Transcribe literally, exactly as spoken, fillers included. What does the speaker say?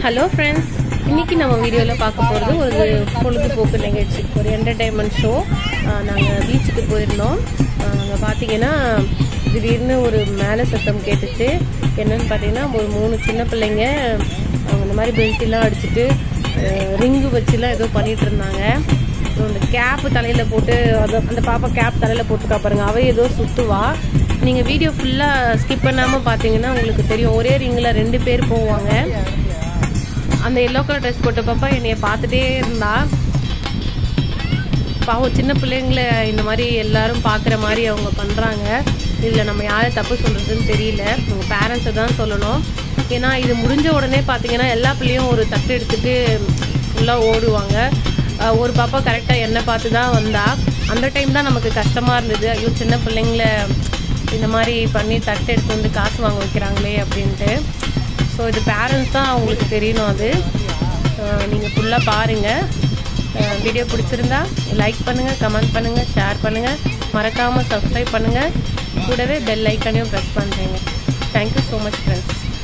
Hello friends, இன்னைக்கு நம்ம வீடியோல பார்க்க போறது ஒரு பொழுதுபோக்கு நிகழ்ச்சி, ஒரு என்டர்டெயின்மென்ட் ஷோ. நாங்க பீச்சுக்கு போயிருந்தோம். அங்க பாத்தீங்கன்னா திடீர்னு ஒரு மேல சத்தம் கேட்டுச்சு. என்னன்னு பாத்தீங்கன்னா ஒரு மூணு சின்ன பிள்ளைங்க அவங்க இந்த மாதிரி பெல்ட் எல்லாம் அடிச்சிட்டு ரிங்கு வச்சுலாம் ஏதோ பண்ணிட்டு இருந்தாங்க. அந்த கேப் தலையில போட்டு அந்த பாப்பா கேப் தலையில போட்டுக்கா பாருங்க, அவ ஏதோ சுத்துவா. நீங்க வீடியோ ஃபுல்லா ஸ்கிப் பண்ணாம பாத்தீங்கன்னா உங்களுக்கு தெரியும். ஒரே ரிங்ல ரெண்டு பேர் போவாங்க. அந்த எல்லோ கலர் ட்ரெஸ் போட்ட பாப்பா என்னைய பார்த்துட்டே இருந்தா. பாவம், சின்ன பிள்ளைங்கள இந்த மாதிரி எல்லாரும் பார்க்குற மாதிரி அவங்க பண்ணுறாங்க. இதில் நம்ம யாரை தப்பு சொல்கிறதுன்னு தெரியல. உங்கள் பேரண்ட்ஸை தான் சொல்லணும். ஏன்னா இது முடிஞ்ச உடனே பார்த்தீங்கன்னா எல்லா பிள்ளையும் ஒரு தட்டு எடுத்துகிட்டு ஃபுல்லாக ஓடுவாங்க. ஒரு பாப்பா கரெக்டாக என்னை பார்த்து தான் வந்தா. அந்த டைம் தான் நமக்கு கஷ்டமாக இருந்தது. ஐயோ, சின்ன பிள்ளைங்கள இந்த மாதிரி பண்ணி தட்டு எடுத்து வந்து காசு வாங்க வைக்கிறாங்களே அப்படின்ட்டு. ஸோ இது பேரண்ட்ஸ் தான் அவங்களுக்கு தெரியணும். அது நீங்கள் ஃபுல்லாக பாருங்கள். வீடியோ பிடிச்சிருந்தா லைக் பண்ணுங்கள், கமெண்ட் பண்ணுங்கள், ஷேர் பண்ணுங்கள், மறக்காமல் சப்ஸ்கிரைப் பண்ணுங்கள். கூடவே பெல் ஐக்கனையும் ப்ரெஸ் பண்ணுறீங்க. Thank you so much friends.